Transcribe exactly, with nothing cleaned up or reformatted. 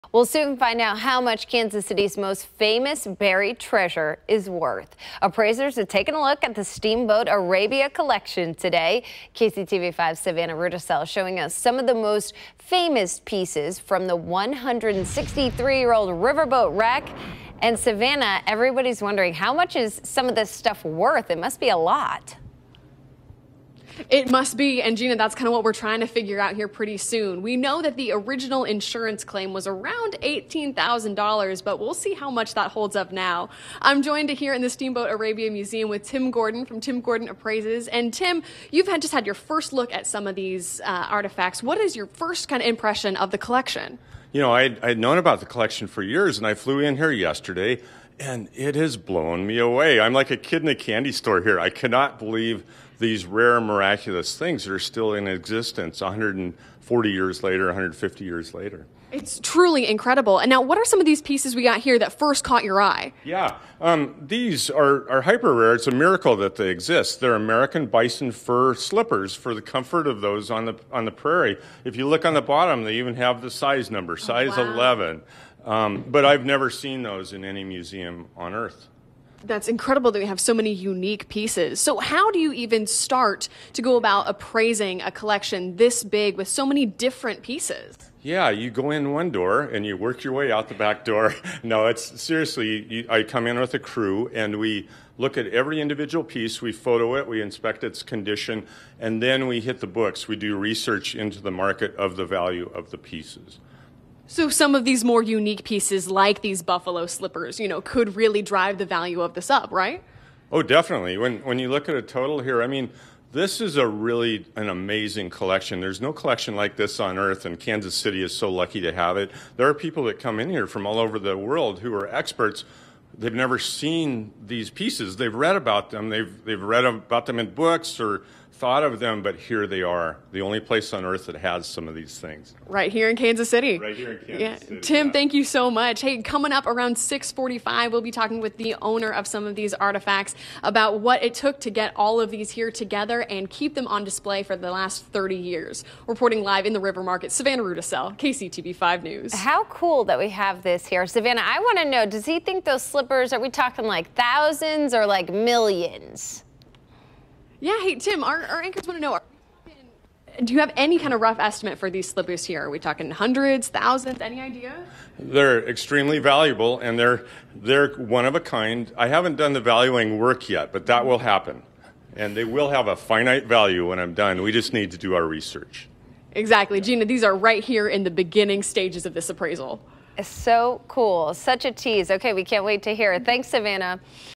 We'll soon find out how much Kansas City's most famous buried treasure is worth. Appraisers are taking a look at the Steamboat Arabia collection today. K C T V five's Savannah Rudisell showing us some of the most famous pieces from the one hundred sixty-three year old riverboat wreck. And Savannah, everybody's wondering, how much is some of this stuff worth? It must be a lot. It must be, and Gina, that's kind of what we're trying to figure out here pretty soon. We know that the original insurance claim was around eighteen thousand dollars, but we'll see how much that holds up now. I'm joined here in the Steamboat Arabia Museum with Tim Gordon from Tim Gordon Appraisers. And Tim, you've had just had your first look at some of these uh, artifacts. What is your first kind of impression of the collection? You know, I'd, I'd known about the collection for years, and I flew in here yesterday, and it has blown me away. I'm like a kid in a candy store here. I cannot believe these rare, miraculous things that are still in existence one hundred forty years later, one hundred fifty years later. It's truly incredible. And now, what are some of these pieces we got here that first caught your eye? Yeah, um, these are, are hyper rare. It's a miracle that they exist. They're American bison fur slippers for the comfort of those on the on the prairie. If you look on the bottom, they even have the size number, size oh, wow. eleven. Um, but I've never seen those in any museum on Earth. That's incredible that we have so many unique pieces. So how do you even start to go about appraising a collection this big with so many different pieces? Yeah, you go in one door and you work your way out the back door. No, it's seriously, you, I come in with a crew and we look at every individual piece, we photo it, we inspect its condition, and then we hit the books. We do research into the market of the value of the pieces. So some of these more unique pieces, like these buffalo slippers, you know, could really drive the value of this up, right? Oh, definitely. When when you look at a total here, I mean, this is a really an amazing collection. There's no collection like this on Earth, and Kansas City is so lucky to have it. There are people that come in here from all over the world who are experts. They've never seen these pieces. They've read about them. They've they've read about them in books or thought of them, but here they are, the only place on Earth that has some of these things. Right here in Kansas City. Right here in Kansas yeah. City. Tim, yeah. Thank you so much. Hey, coming up around six forty-five, we'll be talking with the owner of some of these artifacts about what it took to get all of these here together and keep them on display for the last thirty years. Reporting live in the River Market, Savannah Rudisell, K C T V five News. How cool that we have this here. Savannah, I want to know, does he think those slippers, are we talking like thousands or like millions? Yeah, hey, Tim, our, our anchors want to know, are, do you have any kind of rough estimate for these slippers here? Are we talking hundreds, thousands, any idea? They're extremely valuable, and they're, they're one of a kind. I haven't done the valuing work yet, but that will happen. And they will have a finite value when I'm done. We just need to do our research. Exactly. Gina, these are right here in the beginning stages of this appraisal. So cool. Such a tease. Okay, we can't wait to hear it. Thanks, Savannah.